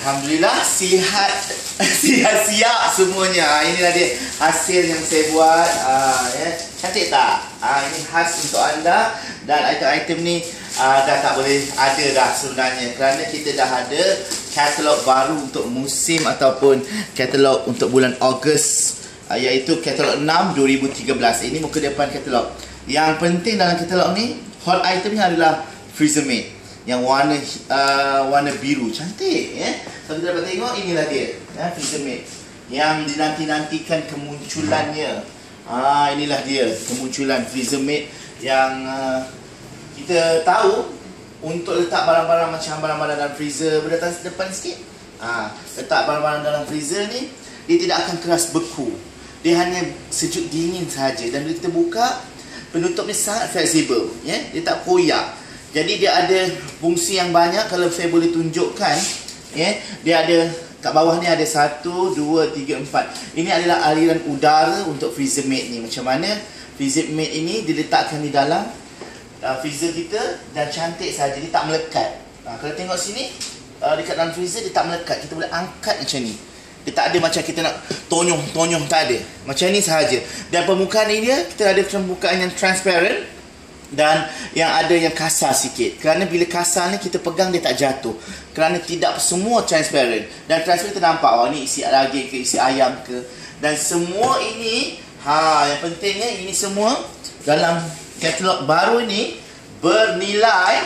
Alhamdulillah sihat. Siap semuanya. Inilah dia hasil yang saya buat. Ya. Cantik tak? Ini khas untuk anda. Dan item-item ni dah tak boleh ada dah sebenarnya, kerana kita dah ada katalog baru untuk musim ataupun katalog untuk bulan Ogos, iaitu katalog 6 2013. Ini muka depan katalog. Yang penting dalam katalog ni, hot itemnya adalah freezer mate yang warna biru. Cantik ya. Kalau kita dapat tengok, inilah dia ya, freezer mate yang dinanti-nantikan kemunculannya. Inilah dia kemunculan freezer mate yang kita tahu untuk letak barang-barang macam barang-barang dalam freezer. Berdatang depan sikit. Letak barang-barang dalam freezer ni, dia tidak akan keras beku. Dia hanya sejuk dingin saja. Dan bila kita buka, penutup ni sangat fleksibel ya. Dia tak koyak. Jadi dia ada fungsi yang banyak. Kalau saya boleh tunjukkan ya, dia ada kat bawah ni ada 1, 2, 3, 4. Ini adalah aliran udara untuk freezer mate ni. Macam mana freezer mate ini diletakkan di dalam freezer kita dan cantik saja, dia tak melekat. Kalau tengok sini dekat dalam freezer, dia tak melekat. Kita boleh angkat macam ni. Dia tak ada macam kita nak tonyong, tak ada. Macam ni sahaja. Dan permukaan ni dia, kita ada permukaan yang transparent dan yang ada yang kasar sikit. Kerana bila kasar ni kita pegang, dia tak jatuh. Kerana tidak semua transparent. Dan transparent kita nampak, ni isi daging ke, isi ayam ke. Dan semua ini, yang pentingnya ini semua dalam katalog baru ini bernilai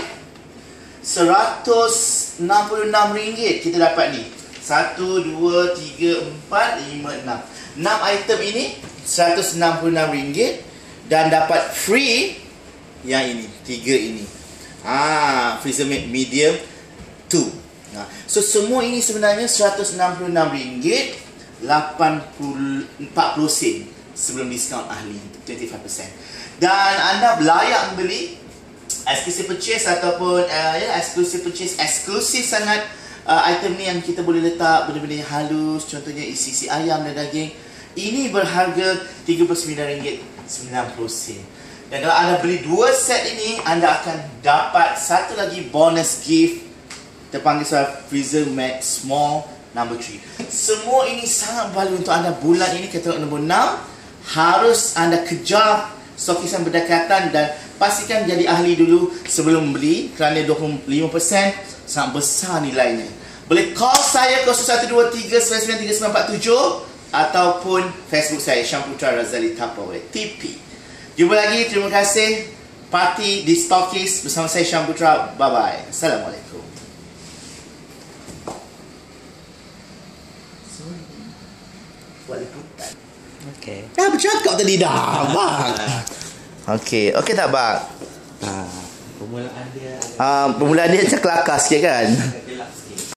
RM166 kita dapat ni. 1, 2, 3, 4, 5, 6. 6 item ini RM166 dan dapat free yang ini, 3 ini. Freezer mate medium 2. So semua ini sebenarnya RM166, 40 sen sebelum diskaun ahli 25%. Dan anda layak membeli exclusive purchase ataupun exclusive purchase, eksklusif sangat. Item ni yang kita boleh letak benda-benda yang halus, contohnya isi ayam dan daging. Ini berharga RM39.90. Dan kalau anda beli 2 set ini, anda akan dapat satu lagi bonus gift, terpanggil freezer mate small number 3. Semua ini sangat value untuk anda bulan ini. Katalog nombor 6 harus anda kejar stokisan berdekatan dan pastikan jadi ahli dulu sebelum membeli, kerana 25% sangat besar nilainya. Boleh call saya 0123-993947 ataupun Facebook saya Syamputra Razali Tupperware TP. Jumpa lagi. Terima kasih. Parti di Stokis bersama saya Syamputra. Bye bye. Assalamualaikum. Buat liputan. Okey. Dah bercakap tadi dah, bang. Okey tak bang? Permulaan dia macam kelakar sikit kan?